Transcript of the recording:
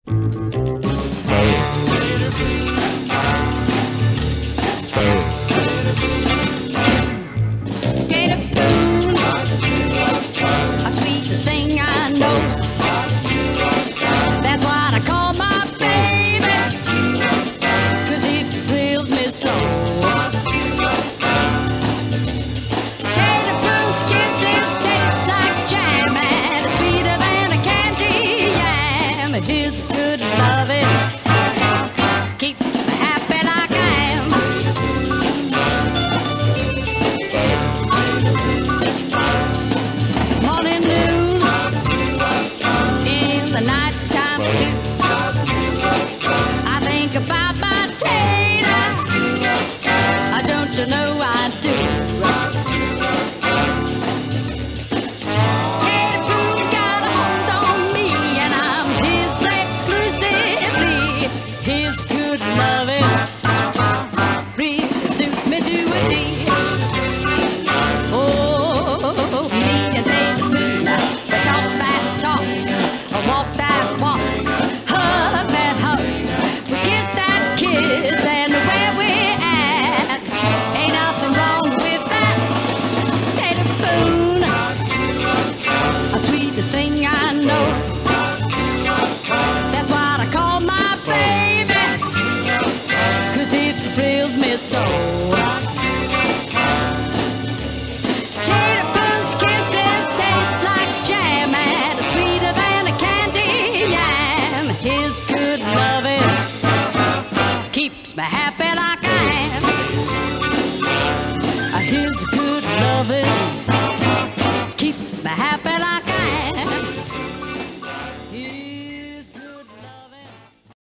About my Tater, don't you know I do? Tater Poon's got a hold on me, and I'm his exclusively. His good loving really suits me to a T. Oh, me and Tater Poon, we talk that talk, walk that walk, hug that hug. Kiss and where we're at, ain't nothing wrong with that. Tater Poon, the sweetest thing I know. That's what I call my baby, 'cause it thrills me so. Tater Poon's kisses taste like jam and sweeter than a candy yam. His good loving keeps me happy like I am.